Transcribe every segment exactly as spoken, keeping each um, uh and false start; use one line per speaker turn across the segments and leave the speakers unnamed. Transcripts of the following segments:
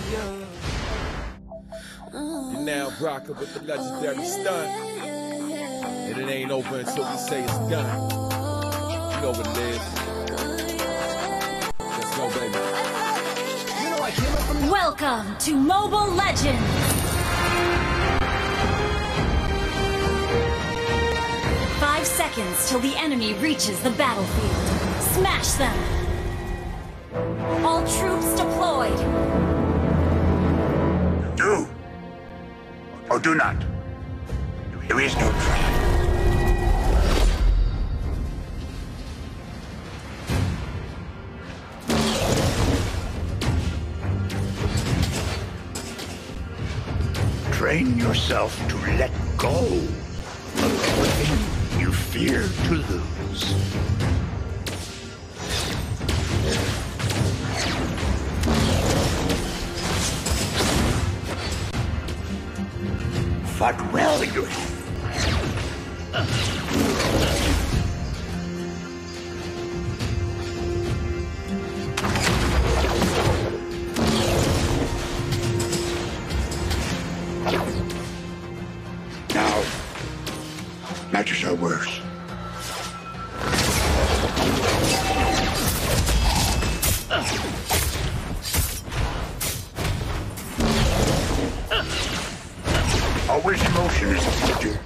You're now rocking with the legendary stunt. And it ain't over until we say it's done. You know what it is. Let's go, baby. You know I came up from...
Welcome to Mobile Legends! Five seconds till the enemy reaches the battlefield. Smash them! All troops deployed!
Do or do not. There is no try. Train yourself to let go of everything you fear to lose. Fought well, you have. Now, matters are worse. Always emotion is the future.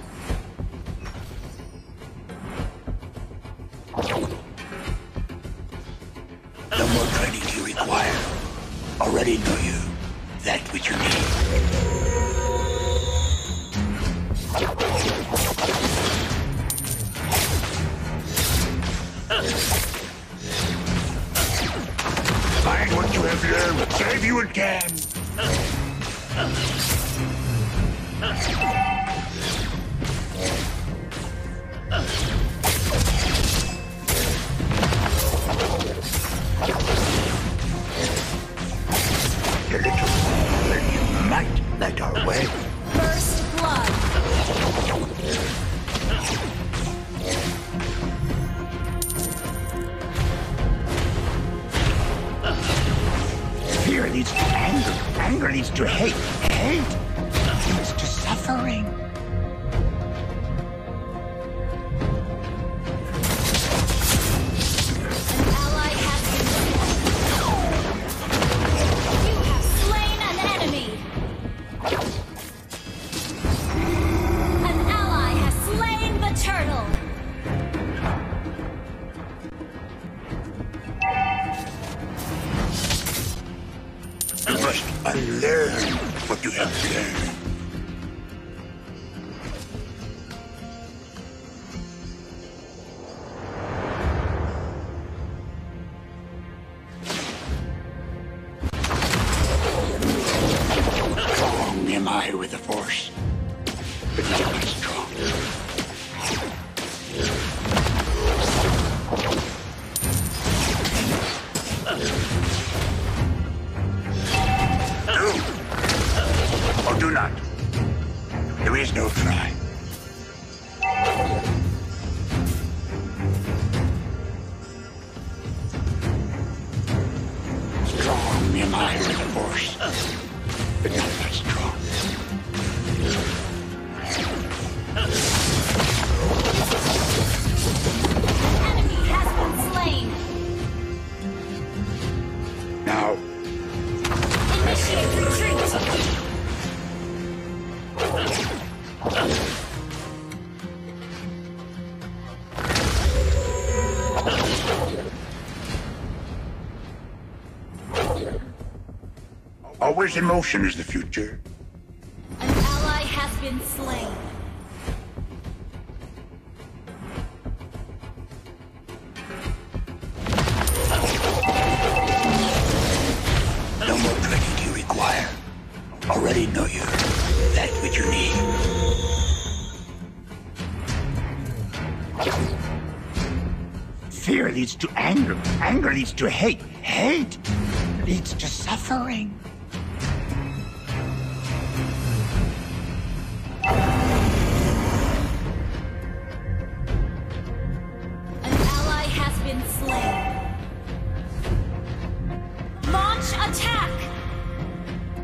No more training do you require. Already know you that which you need. Find what you have learned, save you again. A little more, you might light our way.
First blood!
Fear leads to anger. Anger leads to hate. Hate leads to suffering.
An ally has been... You have slain an enemy! An ally has slain the turtle!
You must unlearn what you have learned. Strong am I with the Force, but not that strong. Do or do not. There is no try. Strong am I with the Force, but not that strong.
Enemy has been slain!
Now,
Initiate retreat!
always emotion is the future.
An ally has been slain.
No more training do you require. Already know you. That which you need. Fear leads to anger. Anger leads to hate. Hate leads to suffering.
An ally has been slain. Launch attack!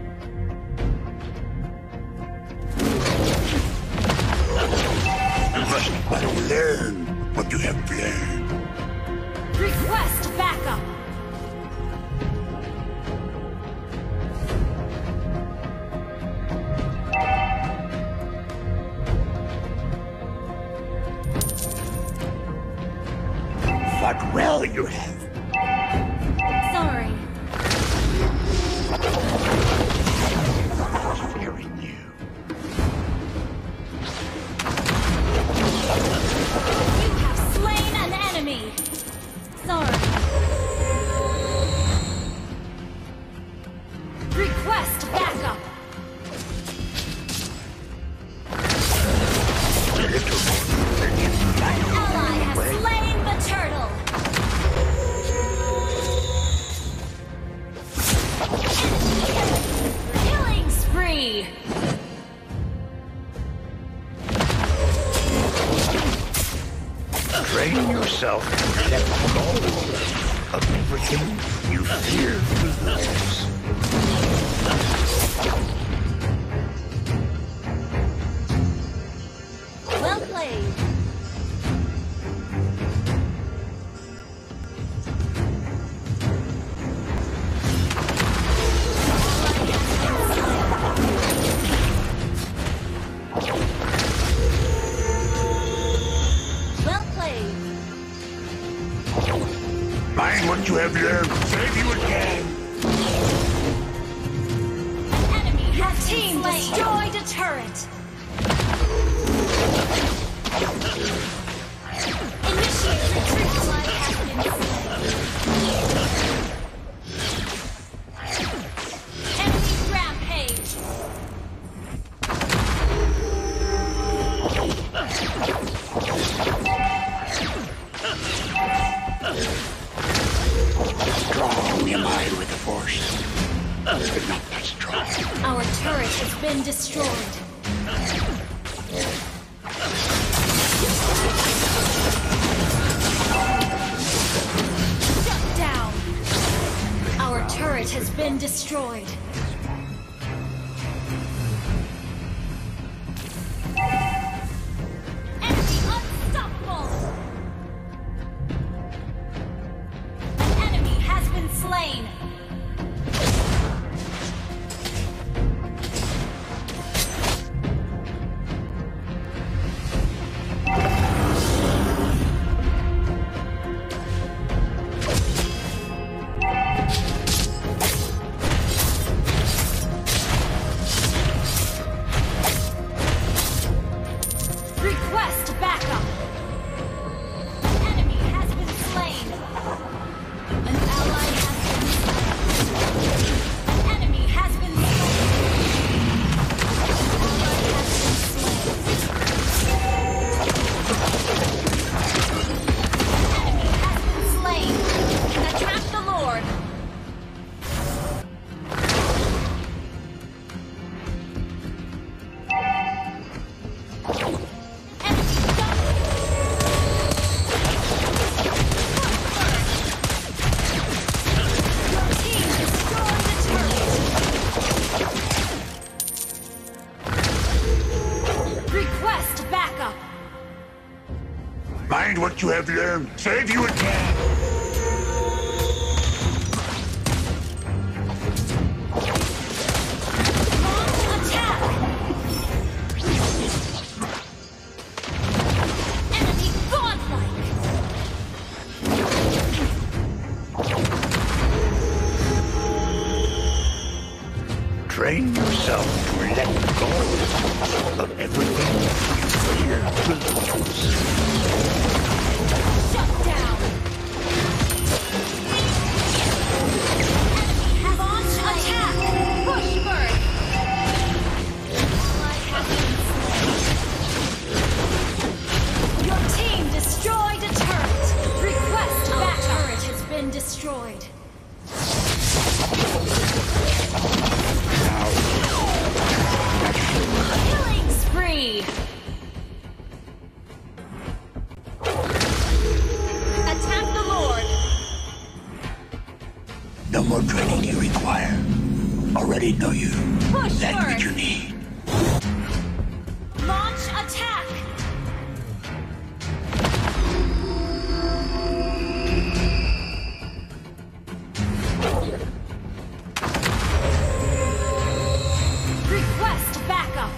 you have.
Sorry.
Fearing you.
You have slain an enemy. Sorry. Request backup. An ally has slain the turtle. Killing spree.
Train yourself to let go of everything you fear to lose.
Well played. Well played.
Mind what you have learned. Save you again.
Enemy has team destroyed a turret. Initiate retreat. Ally has been slain. Enemy rampage.
Strong am I with the Force, but not that strong.
Our turret has been destroyed. Shut down. Our turret has been destroyed. Enemy unstoppable. An enemy has been slain. Request backup. Enemy has been slain. An ally has been slain. Enemy has been slain. Ally has been slain. Enemy has been slain. Attack the Lord. Request backup.
Mind what you have learned. Save you again.
Launch attack. Enemy godlike.
Train yourself to let go of everything you fear to lose.
Shut down. Enemy has launched attack. Push bird. Ally has been slain. Your team destroyed a turret. Request back. Turret has been destroyed. Killing spree. Attack the Lord.
No more training you require. Already know you.
Push
That
first.
which you need.
Launch attack. Request backup.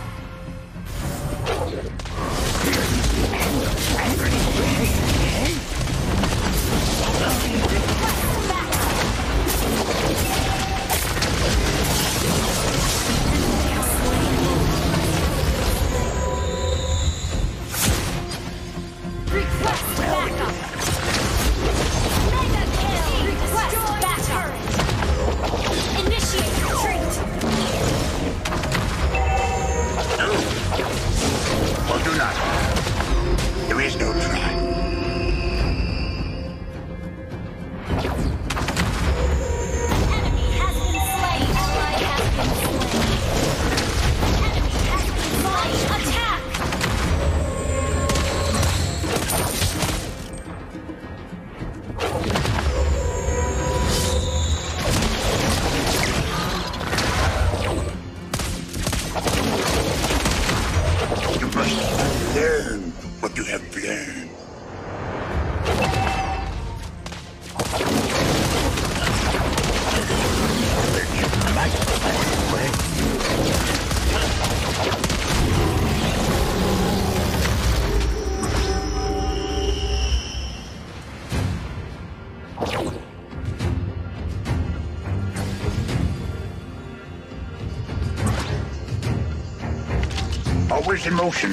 Where's the motion?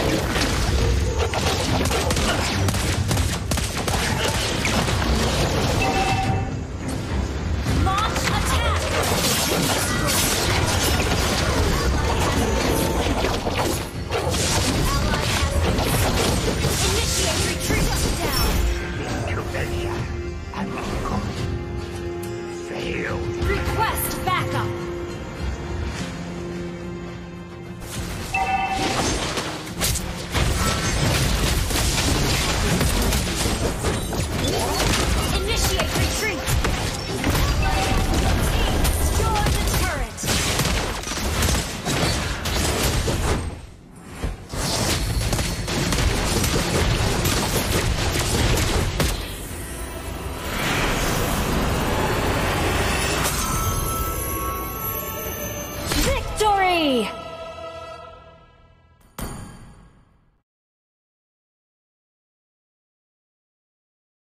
Launch attack! Initiate retreat down!
Intervention. I'm failed.
Request backup!